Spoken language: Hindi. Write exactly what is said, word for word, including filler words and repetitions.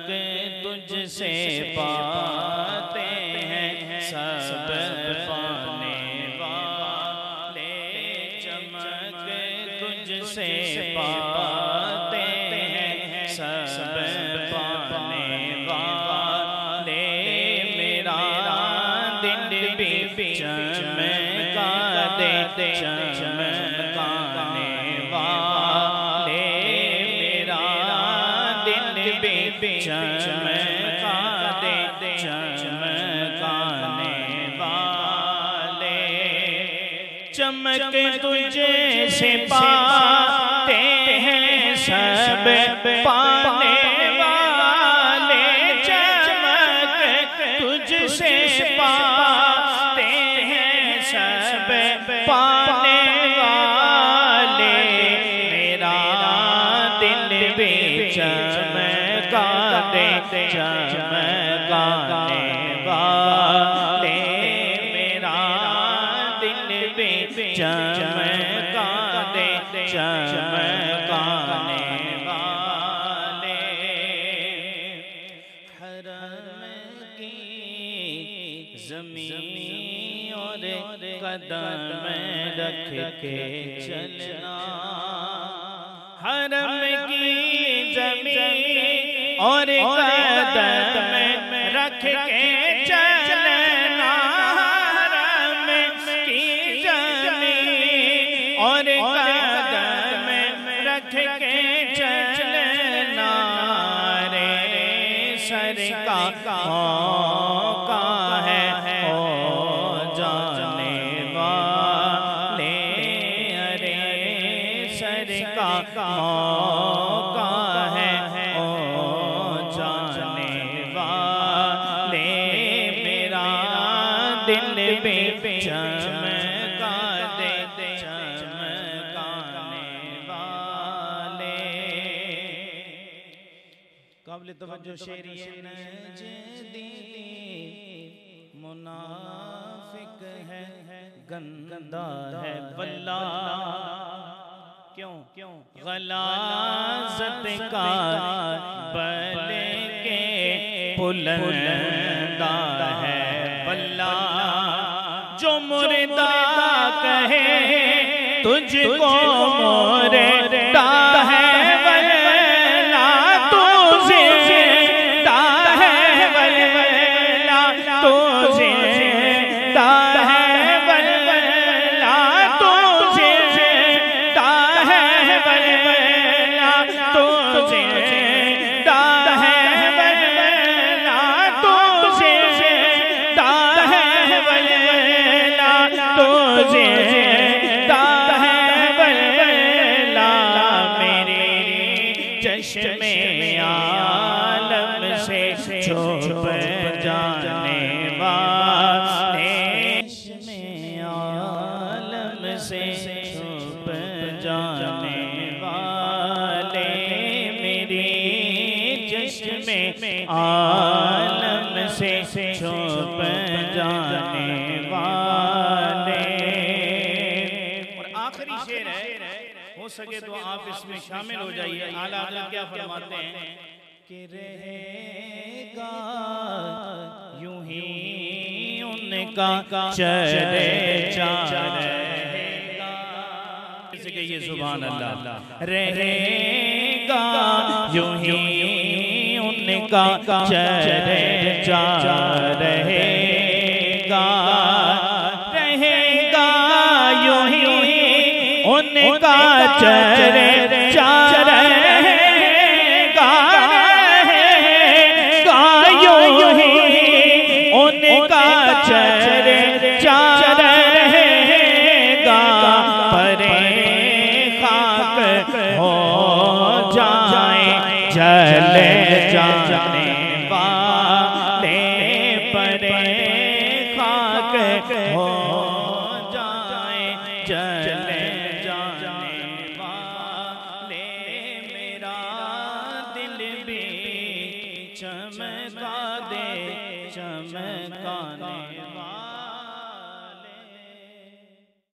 तुझसे पाते हैं सब पाने वाले, चमक तुझसे पाते हैं सब पाने वाले। मेरा दिल भी चमका दे चमकाने वाले, मेरा दिल भी चमका दे चमकाने वाले। चमक तुझे से पाते हैं सब पाने वाले, चमक तुझसे पाते हैं सब पाने वाले। मेरा दिल भी चमका दे चमकाने वाले, मेरा दिल भी चमका दे चमकाने वाले। हरम की ज़मीन और कदम रख के चलना, हरम की ज़मीन और कदम रख के चलना, हरम की ज़मीन और कदम रख के चलना। रे सरकार मौका है ओ जाने वाले, अरे सरकार मौका है ओ जाने वाले। मेरा दिल भी चमका दे चमकाने वाले। काबिल तवज्जो शेरिए नजदी, मुनाफिक है गंदा है वल्ला, क्यों क्यों गलाज़त का बल के बुलंदा है वल्ला। जो मुर्दा कहे तुझको मुर्दा है वल्ला, तू ज़िंदा है वल्ला, तू ज़िंदा है वल्ला, तू ज़िंदा है वल्ला, तू ज़िंदा है वल्ला, तू ज़िंदा है वल्ला, तू ज़िंदा है वल्ला। मेरे चश्मे आलम से छुप जाने वाले, चश्मे आलम से छुप जाने वाले, मेरे चश्मे आलम से छुप जाने वाले। और आखिरी शेर है, हो सके तो आप इसमें शामिल हो जाइए। आला हज़रत क्या फरमाते हैं कि रहेगा यूं ही उनका चर्चा रहेगा, इसे कहिए सुभान अल्लाह। रहेगा यूं ही उनका चर्चा रहेगा, रहेगा यूं ही उनका चर्चा रहेगा, रहेगा यूं ही उनका चर्चा रहेगा। परे खाक हो जाए जल जा